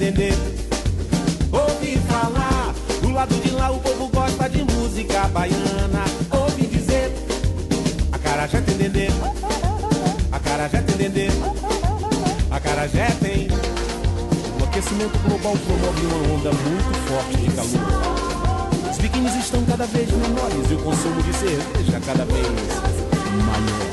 entender. Ouvi falar, do lado de lá o povo gosta de música baiana. Ouvi dizer, acarajé tem dendê, acarajé tem dendê, acarajé tem. O aquecimento global promove uma onda muito forte de calor. Os biquínis estão cada vez menores e o consumo de cerveja cada vez maior.